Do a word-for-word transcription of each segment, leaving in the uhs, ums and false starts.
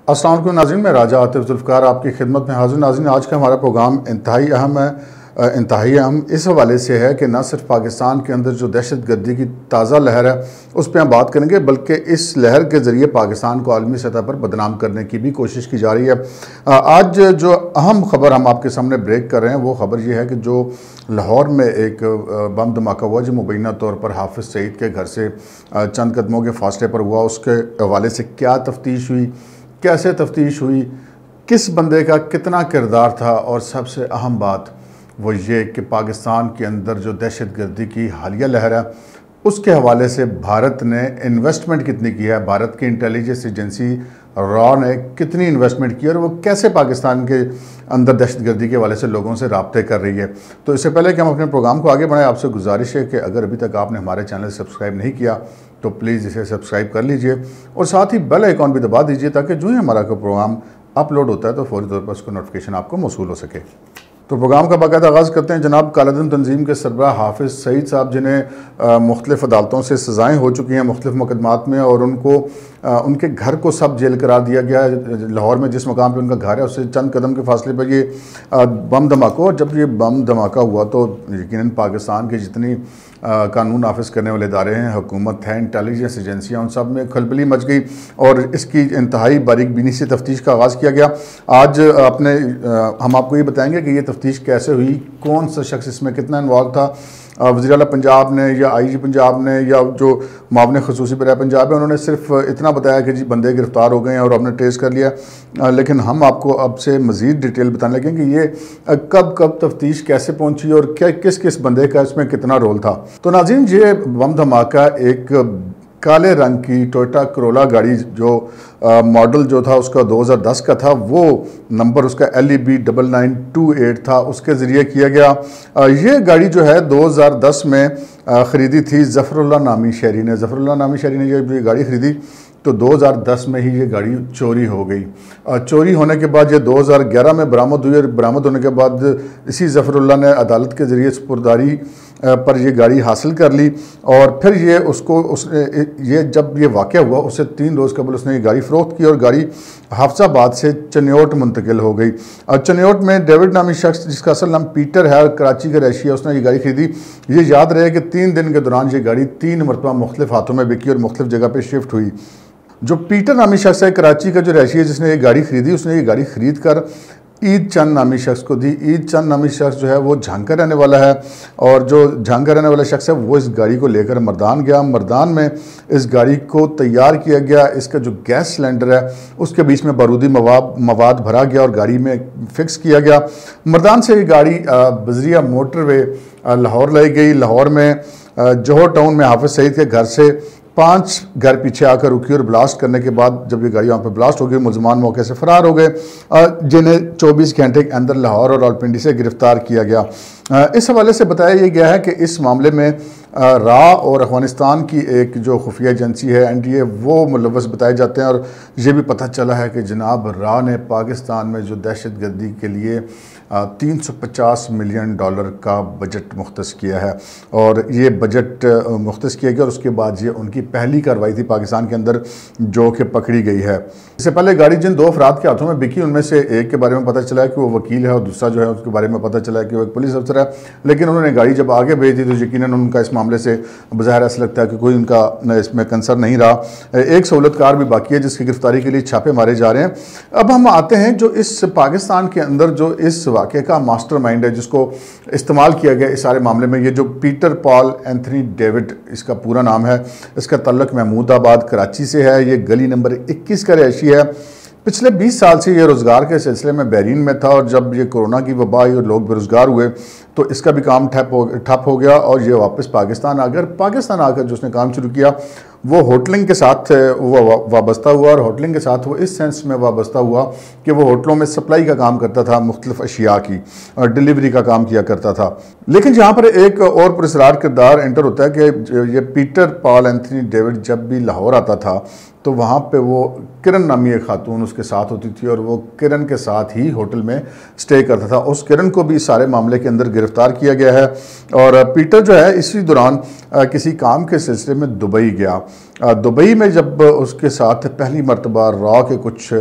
अस्सलाम वालेकुम नाज़रीन, मैं राजा आतिफ जुल्फ़कार आपकी खिदमत में हाज़िर। नाज़रीन, आज का हमारा प्रोग्राम इंतहाई अहम है। इंतहाई अहम इस हवाले से है कि न सिर्फ पाकिस्तान के अंदर जो दहशत गर्दी की ताज़ा लहर है उस पर हम बात करेंगे, बल्कि इस लहर के ज़रिए पाकिस्तान को आलमी सतह पर बदनाम करने की भी कोशिश की जा रही है। आज जो अहम ख़बर हम आपके सामने ब्रेक कर रहे हैं वो ख़बर ये है कि जो लाहौर में एक बम धमाका हुआ जो मुबैना तौर पर हाफिज़ सईद के घर से चंद कदमों के फासले पर हुआ, उसके हवाले से क्या तफ्तीश हुई, कैसे तफ्तीश हुई, किस बंदे का कितना किरदार था, और सबसे अहम बात वो ये कि पाकिस्तान के अंदर जो दहशत गर्दी की हालिया लहर है उसके हवाले से भारत ने इन्वेस्टमेंट कितनी की है, भारत की इंटेलिजेंस एजेंसी रॉ ने कितनी इन्वेस्टमेंट की और वो कैसे पाकिस्तान के अंदर दहशत गर्दी के हवाले से लोगों से राब्ते कर रही है। तो इससे पहले कि हम अपने प्रोग्राम को आगे बढ़ाएं, आपसे गुजारिश है कि अगर अभी तक आपने हमारे चैनल सब्सक्राइब नहीं किया तो प्लीज़ इसे सब्सक्राइब कर लीजिए और साथ ही बेल आइकॉन भी दबा दीजिए ताकि जो ही हमारा कोई प्रोग्राम अपलोड होता है तो फौरी तौर पर उसका नोटिफिकेशन आपको मौसूल हो सके। तो प्रोग्राम का बाकायदा आगाज़ करते हैं। जनाब कालादन तंजीम के सरबराह हाफिज़ सईद साहब, जिन्हें मुख्तलिफ़ अदालतों से सज़ाएँ हो चुकी हैं मुख्तलिफ़ मुकदमात में, और उनको आ, उनके घर को सब जेल करार दिया गया है। लाहौर में जिस मकाम पे उनका घर है उससे चंद कदम के फासले पर ये आ, बम धमाका, और जब ये बम धमाका हुआ तो यकीनन पाकिस्तान की जितनी आ, कानून नाफिज करने वाले इदारे हैं, हुकूमत है, इंटेलिजेंस एजेंसियाँ, उन सब में खलबली मच गई और इसकी इंतहाई बारीक बीनी से तफ्तीश का आगाज़ किया गया। आज अपने आ, हम आपको ये बताएंगे कि ये तफ्तीश कैसे हुई, कौन सा शख्स इसमें कितना इन्वॉल्व था। वज़ीर आला पंजाब ने या आई जी पंजाब ने या जो मामले खसूसी बराए पंजाब है उन्होंने सिर्फ इतना बताया कि जी बंदे गिरफ़्तार हो गए हैं और हमने ट्रेस कर लिया, लेकिन हम आपको अब से मज़ीद डिटेल बताने लगे कि ये कब कब तफ्तीश कैसे पहुंची और क्या किस किस बंदे का इसमें कितना रोल था। तो नाज़रीन, ये बम धमाका एक काले रंग की टोयोटा करोला गाड़ी जो मॉडल जो था उसका दो हज़ार दस का था, वो नंबर उसका L E B double nine two eight था, उसके ज़रिए किया गया। आ, ये गाड़ी जो है दो हज़ार दस में आ, ख़रीदी थी ज़फ़रुल्लाह नामी शहरी ने। ज़फ़रुल्लाह नामी शहरी ने ये गाड़ी ख़रीदी तो दो हज़ार दस में ही ये गाड़ी चोरी हो गई। आ, चोरी होने के बाद ये दो हज़ार ग्यारह में बरामद हुई और बरामद होने के बाद इसी ज़फ़रुल्लाह ने अदालत के ज़रिए सुपुर्दारी पर ये गाड़ी हासिल कर ली, और फिर ये उसको उसने ये जब ये वाक़या हुआ उससे तीन रोज़ कबल उसने ये गाड़ी फ़रोख्त की और गाड़ी हाफिज़ाबाद से चनियोट मुंतकिल हो गई। और चनियोट में डेविड नामी शख्स जिसका असल नाम पीटर है और कराची का रहायशी है, उसने ये गाड़ी ख़रीदी। ये याद रहे कि तीन दिन के दौरान ये गाड़ी तीन मरतबा मुख्तलिफ हाथों में बिकी और मुख्तलिफ जगह पर शिफ्ट हुई। जो पीटर नामी शख्स है कराची का जो रहायशी है जिसने ये गाड़ी ख़रीदी, उसने ये गाड़ी ख़रीद कर ईद चंद नामी शख्स को दी। ईद चंद नामी शख्स जो है वो झांग का रहने वाला है, और जो झांग का रहने वाला शख्स है वो इस गाड़ी को लेकर मर्दान गया। मर्दान में इस गाड़ी को तैयार किया गया, इसका जो गैस सिलेंडर है उसके बीच में बारूदी मवाद मवाद भरा गया और गाड़ी में फिक्स किया गया। मर्दान से ये गाड़ी बजरिया मोटरवे लाहौर लाई गई। लाहौर में जोहर टाउन में हाफिज़ सईद के घर से पांच घर पीछे आकर रुकी और ब्लास्ट करने के बाद जब ये गाड़ी वहाँ पर ब्लास्ट हो गई, मुलजमान मौके से फ़रार हो गए, जिन्हें चौबीस घंटे के अंदर लाहौर और रावलपिंडी से गिरफ़्तार किया गया। इस हवाले से बताया ये गया है कि इस मामले में रा और अफ़गानिस्तान की एक जो खुफिया एजेंसी है एन टी ए वो मुलव्वस बताए जाते हैं, और ये भी पता चला है कि जनाब रा ने पाकिस्तान में जो दहशत गर्दी के लिए तीन सौ पचास मिलियन डॉलर का बजट मुख्तस किया है, और ये बजट मुख्तस किया गया और उसके बाद ये उनकी पहली कार्रवाई थी पाकिस्तान के अंदर जो कि पकड़ी गई है। इससे पहले गाड़ी जिन दो अफराद के हाथों में बिकी उनमें से एक के बारे में पता चला है कि वो वकील है और दूसरा जो है उसके बारे में पता चला है कि वो एक पुलिस अफसर है, लेकिन उन्होंने गाड़ी जब आगे भेज दी तो यकीनन उनका इस मामले से बज़ाहिर ऐसा लगता है कि कोई उनका इसमें कंसर्न नहीं रहा। एक सहूलतकार भी बाकी है जिसकी गिरफ्तारी के लिए छापे मारे जा रहे हैं। अब हम आते हैं जो इस पाकिस्तान के अंदर जो इस वाक़े का मास्टरमाइंड है जिसको इस्तेमाल किया गया इस सारे मामले में, ये जो पीटर पॉल एंथनी डेविड इसका पूरा नाम है, इसका तल्लुक महमूदाबाद कराची से है, ये गली नंबर इक्कीस का रहायशी है। पिछले बीस साल से ये रोज़गार के सिलसिले में बहरीन में था, और जब ये कोरोना की वबा आई और लोग बेरोज़गार हुए तो इसका भी काम ठप हो ठप हो गया और ये वापस पाकिस्तान आ गया। पाकिस्तान आकर जो उसने काम शुरू किया वो होटलिंग के साथ वो वाबस्ता हुआ, और होटलिंग के साथ वो इस सेंस में वाबस्ता हुआ कि वो होटलों में सप्लाई का काम करता था, मुख्तलिफ अशिया की और डिलीवरी का काम किया करता था। लेकिन यहाँ पर एक और पुरस्कार किरदार एंटर होता है कि ये पीटर पॉल एंथनी डेविड जब भी लाहौर आता था तो वहाँ पे वो किरण नामी एक खातून उसके साथ होती थी और वो किरण के साथ ही होटल में स्टे करता था। उस किरण को भी सारे मामले के अंदर गिरफ्तार किया गया है, और पीटर जो है इसी दौरान किसी काम के सिलसिले में दुबई गया। दुबई में जब उसके साथ पहली मरतबा रॉ के कुछ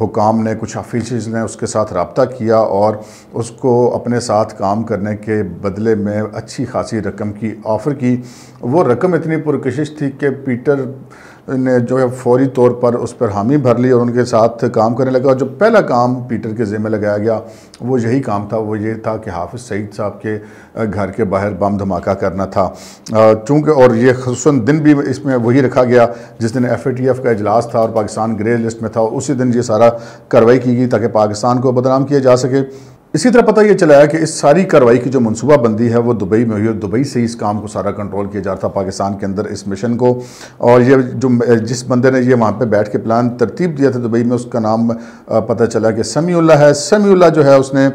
हुकाम ने, कुछ ऑफिसर्स ने उसके साथ रब्ता किया और उसको अपने साथ काम करने के बदले में अच्छी खासी रकम की ऑफ़र की। वो रकम इतनी पुरकशिश थी कि पीटर ने जो है फौरी तौर पर उस पर हामी भर ली और उनके साथ काम करने लगा। और जो पहला काम पीटर के ज़िम्मे लगाया गया वो यही काम था, वो ये था कि हाफिज़ सईद साहब के घर के बाहर बम धमाका करना था। चूँकि और ये ख़ुसूसन दिन भी इसमें वही रखा गया जिस दिन एफ ए टी एफ का इजलास था और पाकिस्तान ग्रे लिस्ट में था, उसी दिन ये सारा कार्रवाई की गई ताकि पाकिस्तान को बदनाम किया जा सके। इसी तरह पता ये चला है कि इस सारी कार्रवाई की जो मनसूबाबंदी है वो दुबई में हुई और दुबई से ही इस काम को सारा कंट्रोल किया जा रहा था पाकिस्तान के अंदर इस मिशन को। और ये जो जिस बंदे ने ये वहाँ पे बैठ के प्लान तरतीब दिया था दुबई में, उसका नाम पता चला कि समीउल्लाह है। समीउल्लाह जो है उसने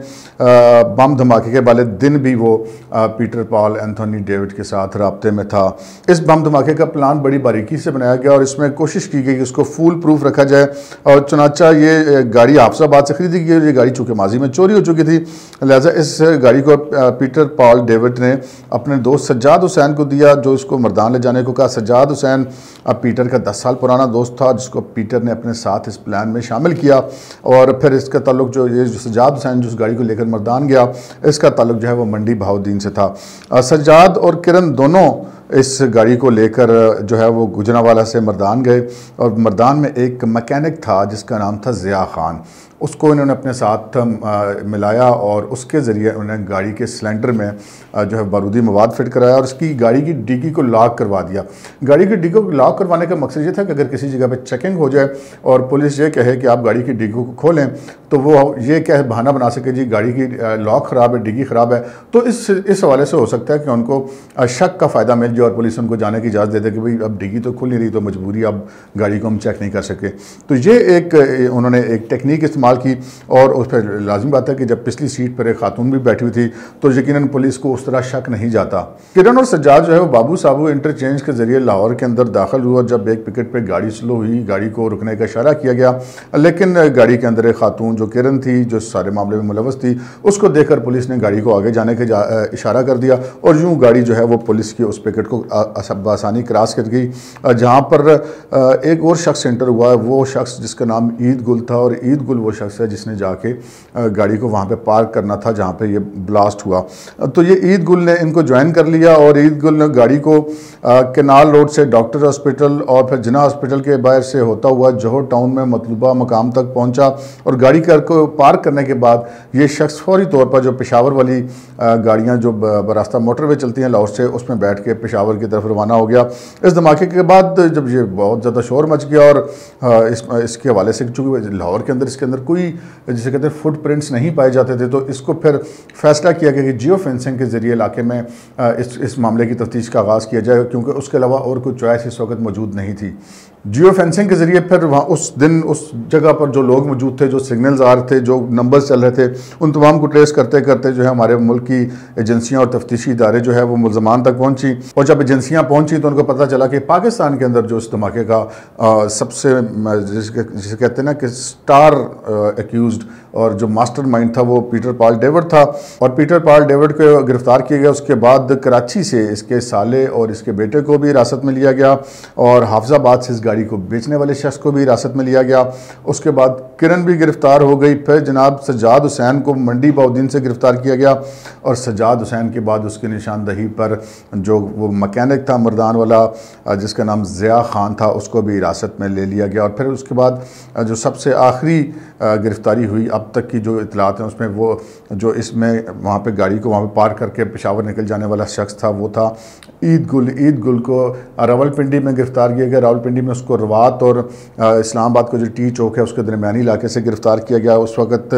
बम धमाके के वाले दिन भी वो पीटर पॉल एंथोनी डेविड के साथ रब्ते में था। इस बम धमाके का प्लान बड़ी बारीकी से बनाया गया और इसमें कोशिश की गई कि इसको फूल प्रूफ रखा जाए। और चुनाचा ये गाड़ी हाफिजाबाद से खरीदी गई। ये गाड़ी चूँकि माजी में चोरी हो चुकी थी, लिहाजा इस गाड़ी को पीटर पॉल डेविड ने अपने दोस्त सज्जाद हुसैन को दिया, जो इसको मर्दान ले जाने को कहा। सज्जाद हुसैन अब पीटर का दस साल पुराना दोस्त था जिसको पीटर ने अपने साथ इस प्लान में शामिल किया। और फिर इसका ताल्लुक जो ये जो सज्जाद हुसैन जो उस गाड़ी को लेकर मर्दान गया, इसका ताल्लुक जो है वो मंडी बहाउद्दीन से था। सज्जाद और किरण दोनों इस गाड़ी को लेकर जो है वो गुजरांवाला से मर्दान गए और मर्दान में एक मैकेनिक था जिसका नाम था ज़िया खान। उसको इन्होंने अपने साथ मिलाया और उसके ज़रिए उन्होंने गाड़ी के सिलेंडर में जो है बारूदी मवाद फिट कराया और उसकी गाड़ी की डिग्गी को लॉक करवा दिया। गाड़ी की डिग्गी को लॉक करवाने का मकसद ये था कि अगर किसी जगह पे चेकिंग हो जाए और पुलिस ये कहे कि आप गाड़ी की डिग्गी को खोलें तो वो ये क्या बहाना बना सके जी गाड़ी की लॉक ख़राब है, डिग्गी ख़राब है। तो इस इस हवाले से हो सकता है कि उनको शक का फ़ायदा मिल जाए और पुलिस उनको जाने की इजाज़त दे दे कि भाई अब डिग्गी तो खुल नहीं रही, तो मजबूरी अब गाड़ी को हम चेक नहीं कर सके। तो ये एक उन्होंने एक टेक्निक इस्तेमाल की और उस पर लाजिम बात है कि जब पिछली सीट पर एक खातून भी बैठी हुई थी तो यकीनन पुलिस को उस तरह शक नहीं जाता। किरण और सज्जाद जो है वो बाबू साबू इंटरचेंज के जरिए लाहौर के अंदर दाखिल हुआ। जब एक पिकेट पे गाड़ी स्लो हुई, गाड़ी को रुकने का इशारा किया गया, लेकिन गाड़ी के अंदर एक खातून जो किरण थी, जो सारे मामले में मुलव्वस थी, उसको देखकर पुलिस ने गाड़ी को आगे जाने के जा, इशारा कर दिया और यूँ गाड़ी जो है वो पुलिस की उस पिकेट को आसानी क्रॉस कर गई। जहाँ पर एक और शख्स एंटर हुआ, वो शख्स जिसका नाम ईद गुल था और ईद गुल वो शख्स है जिसने जाके गाड़ी को वहाँ पे पार्क करना था जहाँ पे ये ब्लास्ट हुआ। तो ये ईद गुल ने इनको ज्वाइन कर लिया और ईद गुल ने गाड़ी को केनाल रोड से डॉक्टर हॉस्पिटल और फिर जिना हॉस्पिटल के बाहर से होता हुआ जोहर टाउन में मतलूबा मकाम तक पहुँचा। और गाड़ी कर को पार्क करने के बाद ये शख्स फौरी तौर पर जो पेशावर वाली गाड़ियाँ जो बरास्ता मोटरवे चलती हैं लाहौर से, उसमें बैठ के पेशावर की तरफ रवाना हो गया। इस धमाके के बाद जब ये बहुत ज़्यादा शोर मच गया और इस इसके हवाले से चूँकि लाहौर के अंदर इसके अंदर कोई जिसे कहते हैं फुटप्रिंट्स नहीं पाए जाते थे, तो इसको फिर फैसला किया गया कि जियो फेंसिंग के ज़रिए इलाके में इस इस मामले की तफ्तीश का आगाज़ किया जाए, क्योंकि उसके अलावा और कोई चॉइस इस वक्त मौजूद नहीं थी। जियो फेंसिंग के ज़रिए फिर वहाँ उस दिन उस जगह पर जो लोग मौजूद थे, जो सिग्नल्स आ रहे थे, जो नंबर्स चल रहे थे, उन तमाम को ट्रेस करते करते जो है हमारे मुल्क की एजेंसियाँ और तफ्तीशी इदारे जो है वो मुल्ज़मान तक पहुँची। और जब एजेंसियाँ पहुँची तो उनको पता चला कि पाकिस्तान के अंदर जो इस धमाके का आ, सबसे जिसे कहते हैं ना कि स्टार एक्यूज्ड और जो मास्टरमाइंड था वो पीटर पॉल डेविड था। और पीटर पॉल डेविड को गिरफ्तार किया गया। उसके बाद कराची से इसके साले और इसके बेटे को भी हिरासत में लिया गया और हाफिजाबाद से इस गाड़ी को बेचने वाले शख्स को भी हिरासत में लिया गया। उसके बाद किरण भी गिरफ्तार हो गई। फिर जनाब सज्जाद हुसैन को मंडी बहाउद्दीन से गिरफ्तार किया गया और सज्जाद हुसैन के बाद उसकी निशानदही पर जो वो मैकेनिक था मर्दान वाला जिसका नाम ज़िया खान था, उसको भी हिरासत में ले लिया गया। और फिर उसके बाद जो सबसे आखिरी गिरफ्तारी हुई अब तक की जो इतलात हैं उसमें वो जो इसमें वहाँ पे गाड़ी को वहाँ पे पार्क करके पेशावर निकल जाने वाला शख्स था वो था ईद गुल। ईद गुल को रावलपिंडी में गिरफ्तार किया गया। रावलपिंडी में उसको रवात और इस्लामाबाद को जो टी चौक है उसके दरमियानी इलाके से गिरफ़्तार किया गया। उस वक्त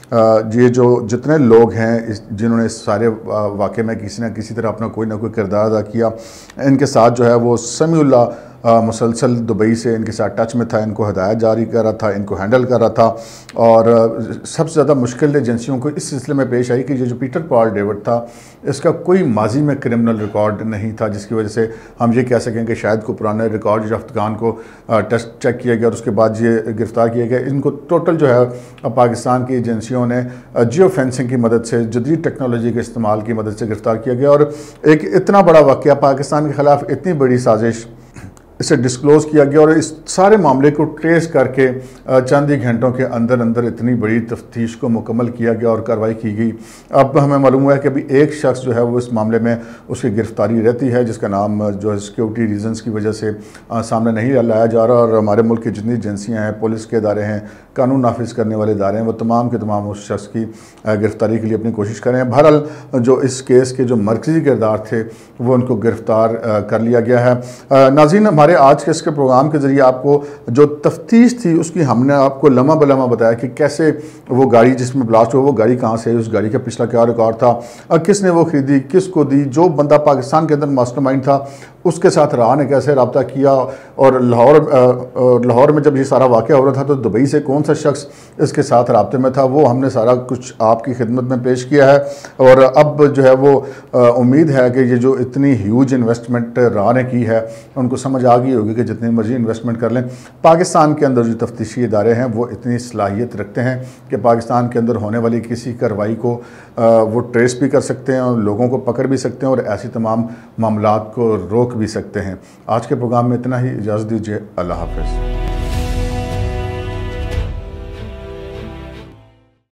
ये जो जितने लोग हैं जिन्होंने इस सारे वाक़े में किसी न किसी तरह अपना कोई ना कोई किरदार अदा किया, इनके साथ जो है वो समीउल्लाह मुसलसल दुबई से इनके साथ टच में था, इनको हदायत जारी कर रहा था, इनको हैंडल कर रहा था। और सबसे ज़्यादा मुश्किल एजेंसियों को इस सिलसिले में पेश आई कि ये जो पीटर पॉल डेविड था इसका कोई माजी में क्रिमिनल रिकॉर्ड नहीं था, जिसकी वजह से हम ये कह सकें कि शायद को पुराने रिकॉर्ड रफ्तगान को टेस्ट चेक किया गया और उसके बाद ये गिरफ़्तार किया गया। इनको टोटल जो है पाकिस्तान की एजेंसियों ने जियो फेंसिंग की मदद से, जदीद टेक्नोलॉजी के इस्तेमाल की मदद से गिरफ़्तार किया गया। और एक इतना बड़ा वाक़या, पाकिस्तान के ख़िलाफ़ इतनी बड़ी साजिश इसे डिस्क्लोज़ किया गया और इस सारे मामले को ट्रेस करके चंद ही घंटों के अंदर अंदर इतनी बड़ी तफ्तीश को मुकम्मल किया गया और कार्रवाई की गई। अब हमें मालूम हुआ है कि अभी एक शख्स जो है वो इस मामले में उसकी गिरफ्तारी रहती है, जिसका नाम जो है सिक्योरिटी रीजंस की वजह से सामने नहीं लाया जा रहा। और हमारे मुल्क की जितनी एजेंसियाँ हैं, पुलिस के इदारे हैं, कानून नाफिज करने वाले इदारे हैं, वो तमाम के तमाम उस शख्स की गिरफ्तारी के लिए अपनी कोशिश कर रहे हैं। बहरहाल जो इस केस के जो मरकज़ी किरदार थे वो उनको गिरफ्तार कर लिया गया है। नाज़रीन, हमारे आज के इसके प्रोग्राम के ज़रिए आपको जो तफ्तीश थी उसकी हमने आपको लम्हा बलम्हा बताया कि कैसे वो गाड़ी जिसमें ब्लास्ट हुआ वो गाड़ी कहाँ से, उस गाड़ी का पिछला क्या रिकॉर्ड था, किसने वो ख़रीदी, किसको दी, जो बंदा पाकिस्तान के अंदर मास्टरमाइंड था उसके साथ राह ने कैसे रब्ता किया, और लाहौर लाहौर में जब ये सारा वाक़या हो रहा था तो दुबई से कौन सा शख्स इसके साथ रब्ते में था, वो हमने सारा कुछ आपकी खिदमत में पेश किया है। और अब जो है वो उम्मीद है कि ये जो इतनी ह्यूज इन्वेस्टमेंट राह ने की है उनको समझ आ गई होगी कि जितनी मर्जी इन्वेस्टमेंट कर लें, पाकिस्तान के अंदर जो तफ्तीशी इदारे हैं वो इतनी सलाहियत रखते हैं कि पाकिस्तान के अंदर होने वाली किसी कार्रवाई को वो ट्रेस भी कर सकते हैं और लोगों को पकड़ भी सकते हैं और ऐसी तमाम मामलात को रोक भी सकते हैं। आज के प्रोग्राम में इतना ही, इजाज़त दीजिए, अल्लाह हाफ़िज़।